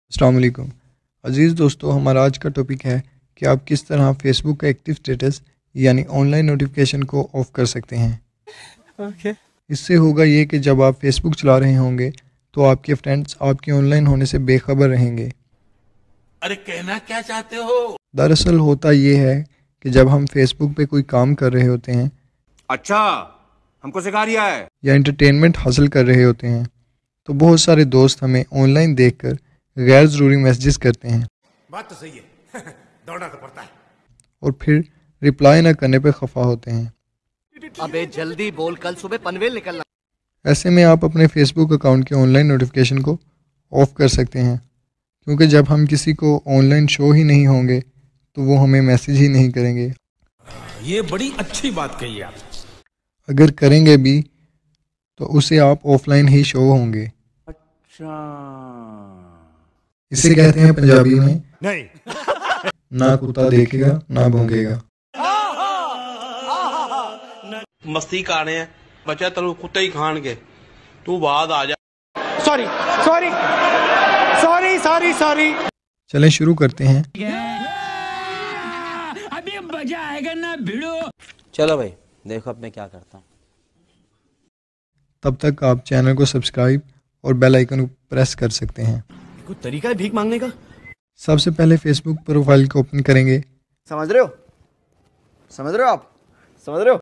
अस्सलाम वालेकुम अज़ीज़ दोस्तों, हमारा आज का टॉपिक है कि आप किस तरह फेसबुक का एक्टिव स्टेटस यानी ऑनलाइन नोटिफिकेशन को ऑफ़ कर सकते हैं। इससे होगा ये कि जब आप फेसबुक चला रहे होंगे तो आपके फ्रेंड्स आपके ऑनलाइन होने से बेखबर रहेंगे। अरे कहना क्या चाहते हो? दरअसल होता ये है कि जब हम फेसबुक पे कोई काम कर रहे होते हैं, अच्छा, हमको सिखा रिया है या एंटरटेनमेंट हासिल कर रहे होते हैं, तो बहुत सारे दोस्त हमें ऑनलाइन देखकर गैर ज़रूरी मैसेजेस करते हैं। बात तो सही है दौड़ना तो पड़ता है। और फिर रिप्लाई ना करने पर खफा होते हैं। अबे जल्दी बोल, कल सुबह पनवेल निकलना। ऐसे में आप अपने फेसबुक अकाउंट के ऑनलाइन नोटिफिकेशन को ऑफ़ कर सकते हैं, क्योंकि जब हम किसी को ऑनलाइन शो ही नहीं होंगे तो वो हमें मैसेज ही नहीं करेंगे। ये बड़ी अच्छी बात कही आप। अगर करेंगे भी तो उसे आप ऑफलाइन ही शो होंगे। अच्छा, इसे कहते हैं पंजाबी में नहीं ना कुत्ता देखेगा ना भौंकेगा। मस्ती कर रहे हैं बच्चा, तेन कुत्ते ही खाएंगे, तू बाद आ जा। Sorry sorry sorry sorry sorry. चलें शुरू करते हैं। अभी मजा आएगा ना भिड़ो। चलो भाई, देखो अब मैं क्या करता हूँ। तब तक आप चैनल को सब्सक्राइब और बेल आइकन को प्रेस कर सकते हैं। कोई तरीका है भीख मांगने का? सबसे पहले फेसबुक प्रोफाइल को ओपन करेंगे। समझ रहे हो? समझ रहे हो आप? समझ रहे हो?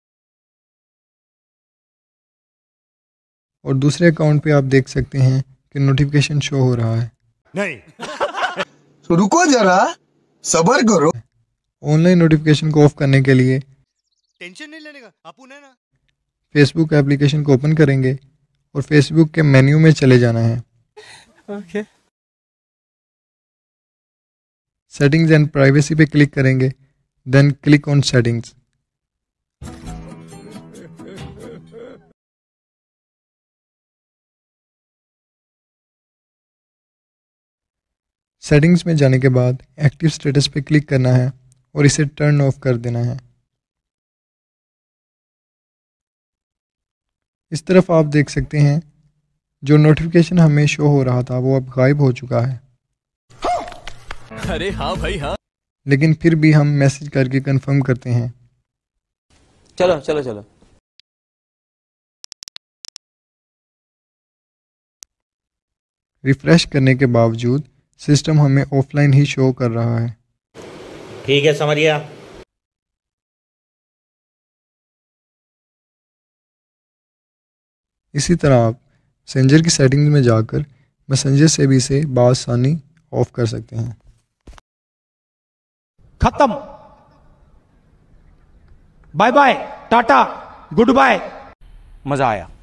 और दूसरे अकाउंट पे आप देख सकते हैं कि नोटिफिकेशन शो हो रहा है। नहीं तो रुको जरा, सब्र करो। ऑनलाइन नोटिफिकेशन को ऑफ करने के लिए टेंशन नहीं लेने का, आपू ने ना फेसबुक एप्लीकेशन को ओपन करेंगे और फेसबुक के मेन्यू में चले जाना है। सेटिंग्स एंड प्राइवेसी पे क्लिक करेंगे, then click on settings. Settings में जाने के बाद एक्टिव स्टेटस पे क्लिक करना है और इसे टर्न ऑफ कर देना है। इस तरफ आप देख सकते हैं जो नोटिफिकेशन हमें शो हो रहा था वो अब गायब हो चुका है। अरे हाँ भाई हाँ। लेकिन फिर भी हम मैसेज करके कंफर्म करते हैं। चलो चलो चलो। रिफ्रेश करने के बावजूद सिस्टम हमें ऑफलाइन ही शो कर रहा है। ठीक है, समझ गया। इसी तरह आप मैसेंजर की सेटिंग्स में जाकर मैसेंजर से भी इसे बआसानी ऑफ कर सकते हैं। खत्म। Bye bye, tata, goodbye. मजा आया।